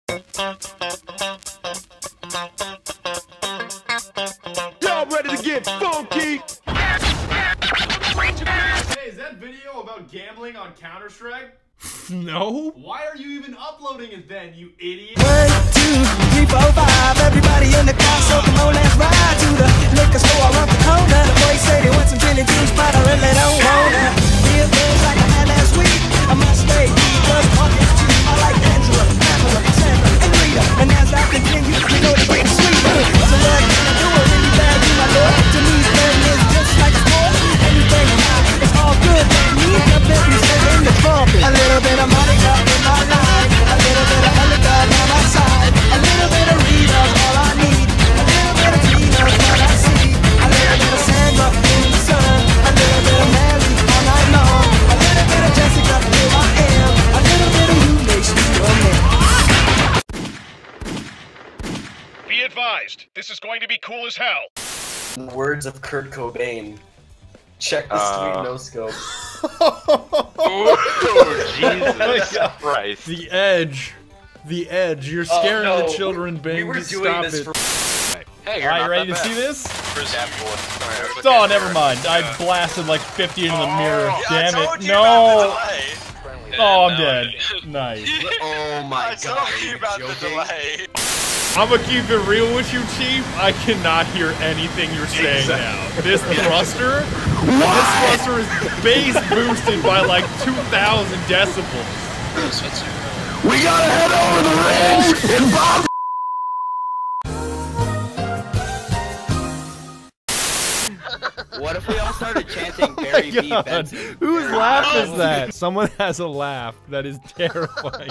Y'all ready to get funky? Hey, is that video about gambling on Counter-Strike? No. Why are you even uploading it then, you idiot? 1, 2, 3, 4, 5. Everybody in the car, so come on, let's ride to the liquor store around the corner. The boys say they want some gin and juice, but I really don't want it. Feel good like I had last week. I must stay because party's cheap. I like Angela, Pamela, Sandra, and Rita. And as I continue, you know they get sweeter. So what can I do? Really bad, you my lord. To me, flirting is just like a sport. Anything high, it's all good. Let me up every step in the trumpet. A little bit of Monica in my life. A little bit of Monica by my side. A little bit of Rita's all I need. A little bit of Tina's what I see. A little bit of Sandra in the sun. A little bit of Mary all night long. A little bit of Jessica, here I am. A little bit of you makes me your man. Be advised, this is going to be cool as hell. In the words of Kurt Cobain, check the street no scope. Oh, Jesus Christ. The edge. The edge. You're scaring the children, Bing. We were Just doing stop this it. for Hey, Are you ready to see this? this? Oh, never mind. I blasted like 50 into the mirror. Damn it. No. Oh, I'm dead. Nice. Oh my I told you about the delay. I'm gonna keep it real with you, Chief. I cannot hear anything you're saying now. This thruster? This thruster is bass boosted by like 2,000 decibels. We gotta head over the range and bomb. What if we all started chanting Barry B. Benson? Whose laugh is that? Someone has a laugh that is terrifying.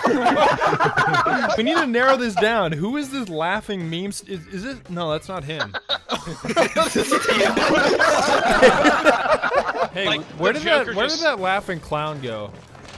We need to narrow this down. Who is this laughing meme? Is it? No, that's not him. Hey, Like, where the did Joker that just- laughing clown go?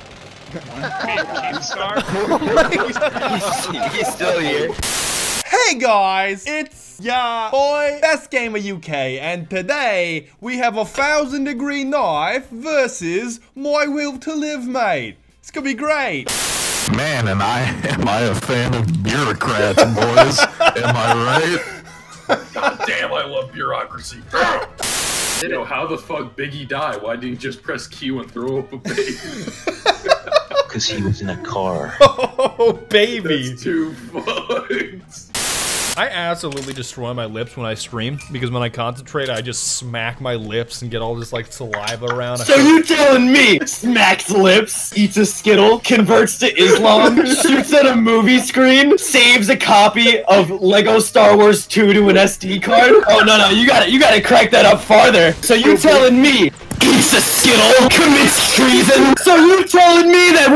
He's still here. Hey guys, it's ya boy, Best Gamer UK, and today we have a 1,000-degree knife versus my will to live, mate. It's gonna be great. Man, am I a fan of bureaucrats, boys? Am I right? God damn, I love bureaucracy. You know, how the fuck Biggie die? Why didn't you just press Q and throw up a baby? Because he was in a car. Oh, baby. That's too fucked. I absolutely destroy my lips when I stream, because when I concentrate, I just smack my lips and get all this, like, saliva around. So you telling me smacks lips, eats a Skittle, converts to Islam, shoots at a movie screen, saves a copy of Lego Star Wars 2 to an SD card? Oh no, you gotta crack that up farther. So you telling me eats a Skittle, commits treason? So you telling me that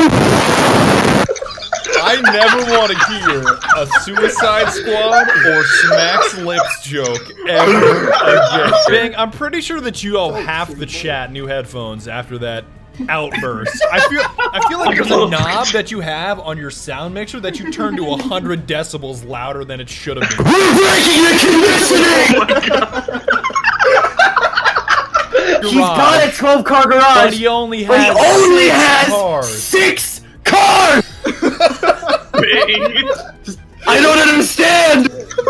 I never want to hear a Suicide Squad or Smacks Lips joke ever again. Bing, I'm pretty sure that you owe half the chat new headphones after that outburst. I feel like there's a knob that you have on your sound mixer that you turn to 100 decibels louder than it should have been. we're breaking the conditioning! He's got a 12-car garage, But he only has, has 6 cars. 6 cars! I don't understand!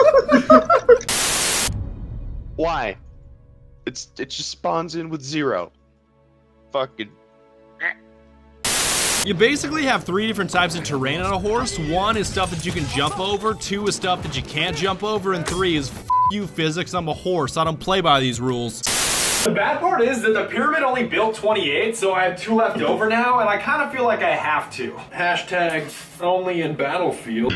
Why? It just spawns in with 0. Fucking. You basically have 3 different types of terrain on a horse. 1 is stuff that you can jump over, 2 is stuff that you can't jump over, and 3 is f you physics, I'm a horse, I don't play by these rules. The bad part is that the pyramid only built 28, so I have 2 left over now, and I kind of feel like I have to. Hashtag only in Battlefield.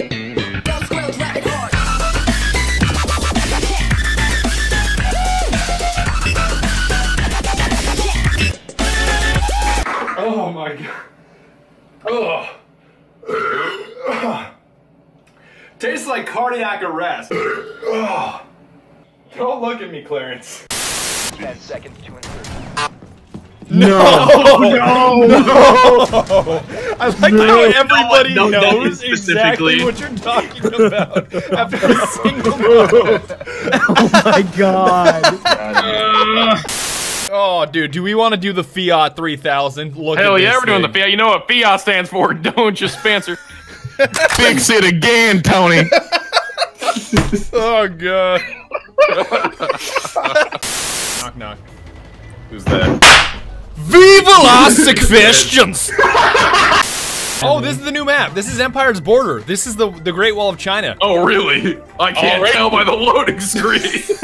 Oh my god. Ugh. Tastes like cardiac arrest. Ugh. Don't look at me, Clarence. 10 seconds to insert. No! I like how everybody knows exactly what you're talking about after a single moment. Oh my god. Oh, dude, do we want to do the Fiat 3000? Look Hell at yeah, this we're doing the thing. Fiat. You know what Fiat stands for, don't you, Spencer? Fix it again, Tony. Oh god. Knock knock. Who's that? Viva las questions! Oh, this is the new map. This is Empire's Border. This is the Great Wall of China. Oh, really? I can't tell by the loading screen.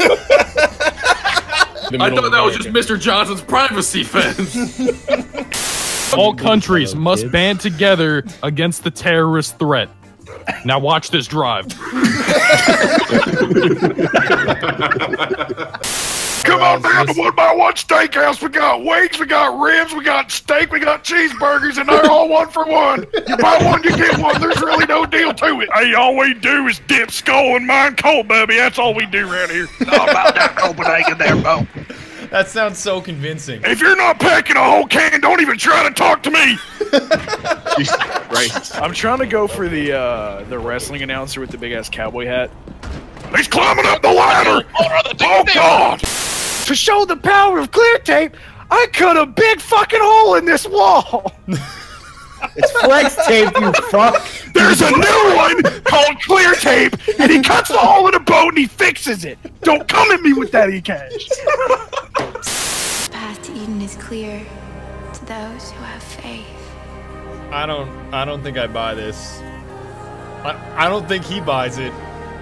I thought that was just Mr. Johnson's privacy fence. All countries must band together against the terrorist threat. Now watch this drive. Come on down to 1x1 Steakhouse. We got wings, we got ribs, we got steak, we got cheeseburgers, and they're all 1 for 1. You buy one, you get one. There's really no deal to it. Hey, all we do is dip skull in mine cold, baby. That's all we do around here. How about that Copenhagen there, Bo? That sounds so convincing. If you're not packing a whole can, don't even try to talk to me. Right. I'm trying to go for the wrestling announcer with the big ass cowboy hat. He's climbing up the ladder. Oh God! To show the power of clear tape, I cut a big fucking hole in this wall. It's flex tape, you fuck. There's a new one called clear tape, and he cuts the hole in the boat and he fixes it. Don't come at me with that, E-Cash. The path to Eden is clear to those who have faith. I don't think I buy this. I don't think he buys it.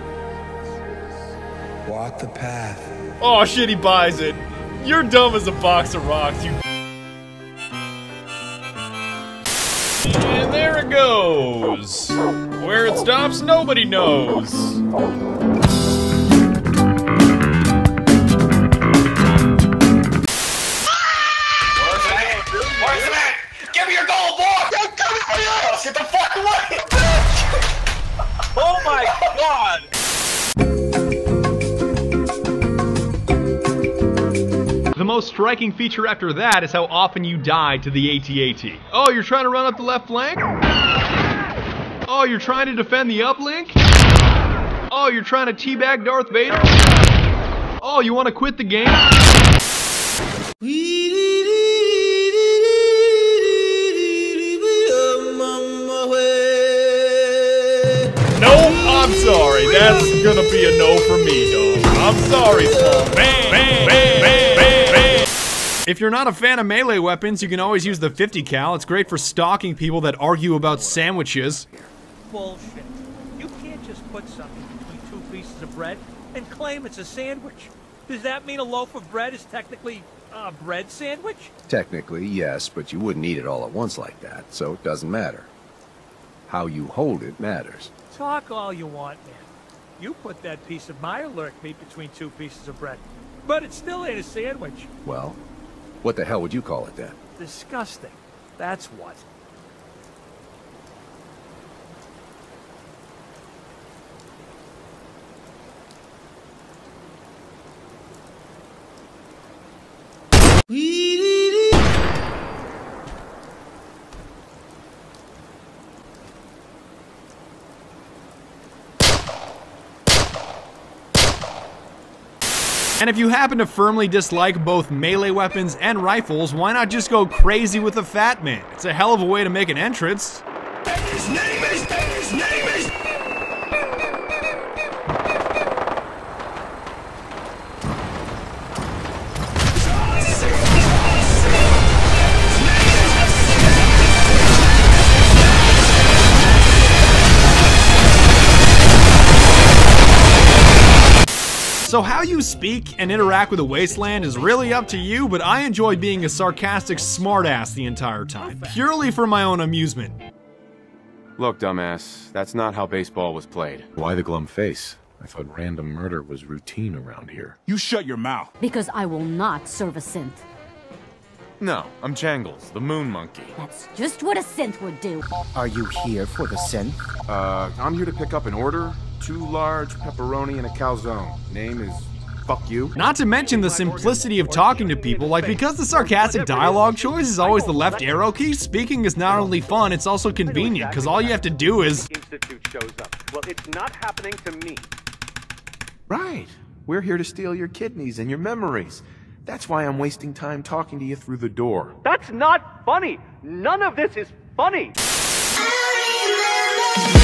Walk the path. Oh shit, he buys it. You're dumb as a box of rocks, you. And there it goes. Where it stops, nobody knows. Give me your gold, boy! Don't come for you! Get the fuck away! Oh my god! The most striking feature after that is how often you die to the AT-AT. Oh, you're trying to run up the left flank? Oh, you're trying to defend the uplink? Oh, you're trying to teabag Darth Vader? Oh, you want to quit the game? Nope, I'm sorry. That's gonna be a no for me, dog. I'm sorry, small man. Bang, bang, bang, bang, bang. If you're not a fan of melee weapons, you can always use the 50 cal. It's great for stalking people that argue about sandwiches. Bullshit. You can't just put something between 2 pieces of bread and claim it's a sandwich. Does that mean a loaf of bread is technically a bread sandwich? Technically, yes, but you wouldn't eat it all at once like that, so it doesn't matter. How you hold it matters. Talk all you want, man. You put that piece of Mirelurk meat between 2 pieces of bread, but it still ain't a sandwich. Well, what the hell would you call it then? Disgusting. That's what. And if you happen to firmly dislike both melee weapons and rifles, why not just go crazy with the Fat Man? It's a hell of a way to make an entrance. His name is. So how you speak and interact with a wasteland is really up to you, but I enjoy being a sarcastic smartass the entire time, purely for my own amusement. Look, dumbass, that's not how baseball was played. Why the glum face? I thought random murder was routine around here. You shut your mouth. Because I will not serve a synth. No, I'm Jangles, the moon monkey. That's just what a synth would do. Are you here for the synth? I'm here to pick up an order. 2 large pepperoni and a calzone. Name is fuck you. Not to mention the simplicity of talking to people, like because the sarcastic dialogue choice is always the left arrow key, speaking is not only fun, it's also convenient, because all you have to do is... Institute shows up. Well, it's not happening to me. Right. We're here to steal your kidneys and your memories. That's why I'm wasting time talking to you through the door. That's not funny. None of this is funny.